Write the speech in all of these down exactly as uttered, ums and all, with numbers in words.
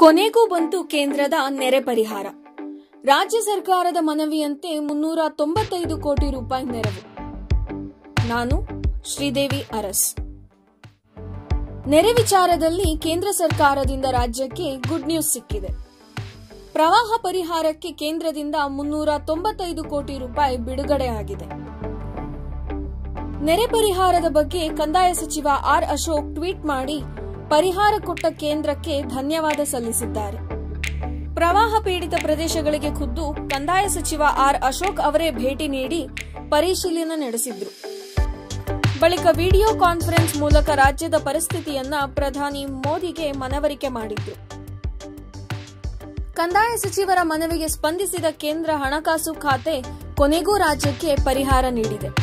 ಕೊನೆಗೂ ಬಂತು ಕೇಂದ್ರದ ನೆರೆ ಪರಿಹಾರ. ರಾಜ್ಯ ಸರ್ಕಾರದ ಮನವಿಯಂತೆ ಮುನ್ನೂರ ತೊಂಬತ್ತೈದು ಕೋಟಿ ರೂಪಾಯಿ ನೆರವು. ನಾನು ಶ್ರೀದೇವಿ ಅರಸ್. ನೆರೆ ವಿಚಾರದಲ್ಲಿ ಕೇಂದ್ರ ಸರ್ಕಾರದಿಂದ ರಾಜ್ಯಕ್ಕೆ ಗುಡ್ ನ್ಯೂಸ್ ಸಿಕ್ಕಿದೆ. ಪ್ರವಾಹ ಪರಿಹಾರಕ್ಕೆ ಕೇಂದ್ರದಿಂದ ಮುನ್ನೂರ ತೊಂಬತ್ತೈದು ಕೋಟಿ ರೂಪಾಯಿ ಬಿಡುಗಡೆ ಆಗಿದೆ. ನೆರೆ ಪರಿಹಾರದ ಬಗ್ಗೆ ಕಂದಾಯ ಸಚಿವ ಆರ್ ಅಶೋಕ್ ಟ್ವೀಟ್ ಮಾಡಿ ಪರಿಹಾರ ಕೊಟ್ಟ ಕೇಂದ್ರಕ್ಕೆ ಧನ್ಯವಾದ ಸಲ್ಲಿಸಿದ್ದಾರೆ. ಪ್ರವಾಹ ಪೀಡಿತ ಪ್ರದೇಶಗಳಿಗೆ ಖುದ್ದು ಕಂದಾಯ ಸಚಿವ ಆರ್ ಅಶೋಕ್ ಅವರೇ ಭೇಟಿ ನೀಡಿ ಪರಿಶೀಲನೆ ನಡೆಸಿದ್ರು. ಬಳಿಕ ವಿಡಿಯೋ ಕಾನ್ಫರೆನ್ಸ್ ಮೂಲಕ ರಾಜ್ಯದ ಪರಿಸ್ಥಿತಿಯನ್ನ ಪ್ರಧಾನಿ ಮೋದಿಗೆ ಮನವರಿಕೆ ಮಾಡಿದ್ರು. ಕಂದಾಯ ಸಚಿವರ ಮನವಿಗೆ ಸ್ಪಂದಿಸಿದ ಕೇಂದ್ರ ಹಣಕಾಸು ಖಾತೆ ಕೊನೆಗೂ ರಾಜ್ಯಕ್ಕೆ ಪರಿಹಾರ ನೀಡಿದೆ.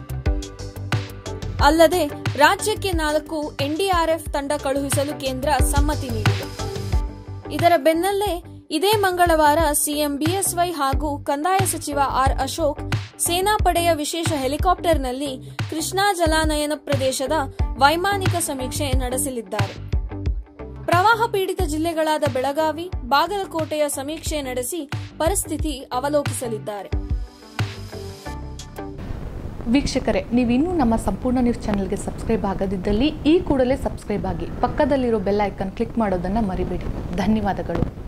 ಅಲ್ಲದೆ ರಾಜ್ಯಕ್ಕೆ ನಾಲ್ಕು ಎನ್ಡಿಆರ್ಎಫ್ ತಂಡ ಕಳುಹಿಸಲು ಕೇಂದ್ರ ಸಮ್ಮತಿ ನೀಡಿದೆ. ಇದರ ಬೆನ್ನಲ್ಲೇ ಇದೇ ಮಂಗಳವಾರ ಸಿಎಂ ಬಿಎಸ್ವೈ ಹಾಗೂ ಕಂದಾಯ ಸಚಿವ ಆರ್ ಅಶೋಕ್ ಸೇನಾಪಡೆಯ ವಿಶೇಷ ಹೆಲಿಕಾಪ್ಟರ್ನಲ್ಲಿ ಕೃಷ್ಣಾ ಜಲಾನಯನ ಪ್ರದೇಶದ ವೈಮಾನಿಕ ಸಮೀಕ್ಷೆ ನಡೆಸಲಿದ್ದಾರೆ. ಪ್ರವಾಹ ಪೀಡಿತ ಜಿಲ್ಲೆಗಳಾದ ಬೆಳಗಾವಿ, ಬಾಗಲಕೋಟೆಯ ಸಮೀಕ್ಷೆ ನಡೆಸಿ ಪರಿಸ್ಥಿತಿ ಅವಲೋಕಿಸಲಿದ್ದಾರೆ. ವೀಕ್ಷಕರೇ, ನೀವಿನ್ನೂ ನಮ್ಮ ಸಂಪೂರ್ಣ ನ್ಯೂಸ್ ಚಾನೆಲ್ಗೆ ಸಬ್ಸ್ಕ್ರೈಬ್ ಆಗದಿದ್ದಲ್ಲಿ ಈ ಕೂಡಲೇ ಸಬ್ಸ್ಕ್ರೈಬ್ ಆಗಿ, ಪಕ್ಕದಲ್ಲಿರೋ ಬೆಲ್ ಐಕಾನ್ ಕ್ಲಿಕ್ ಮಾಡೋದನ್ನು ಮರಿಬೇಡಿ. ಧನ್ಯವಾದಗಳು.